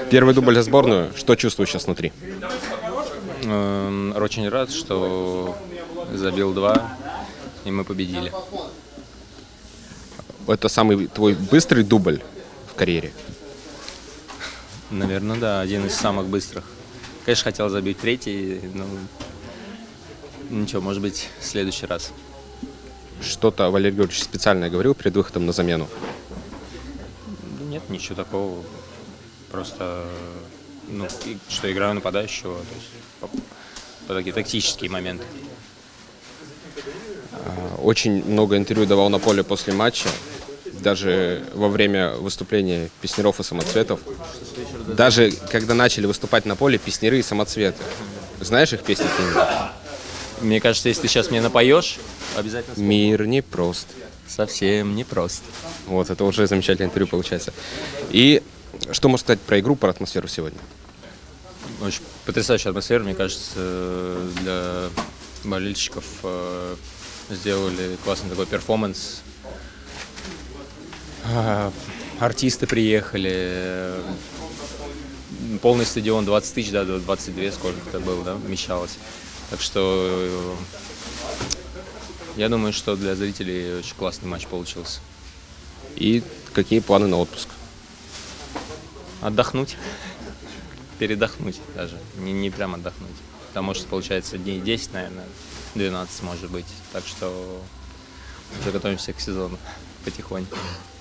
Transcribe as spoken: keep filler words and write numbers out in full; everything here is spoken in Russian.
Первый дубль за сборную. Что чувствуешь сейчас внутри? Очень рад, что забил два, и мы победили. Это самый твой быстрый дубль в карьере? Наверное, да, один из самых быстрых. Конечно, хотел забить третий, но ничего, может быть, в следующий раз. Что-то Валерий Георгиевич специальное говорил перед выходом на замену? Нет, ничего такого. Просто, ну, что играю нападающего, то есть по, по такие тактические моменты. Очень много интервью давал на поле после матча, даже во время выступления песняров и самоцветов. Даже когда начали выступать на поле песняры и самоцветы. Знаешь их песни какие-нибудь? Мне кажется, если ты сейчас мне напоешь, обязательно вспомню. Мир непрост. Совсем непрост. Вот, это уже замечательное интервью получается. И что можно сказать про игру, про атмосферу сегодня? Очень потрясающая атмосфера, мне кажется, для болельщиков. Сделали классный такой перформанс. Артисты приехали. Полный стадион, двадцать тысяч, да, двадцать два, сколько это было, да, вмещалось. Так что я думаю, что для зрителей очень классный матч получился. И какие планы на отпуск? Отдохнуть. Передохнуть даже. Не, не прям отдохнуть. Потому что получается дней десять, наверное, двенадцать может быть. Так что уже готовимся к сезону потихоньку.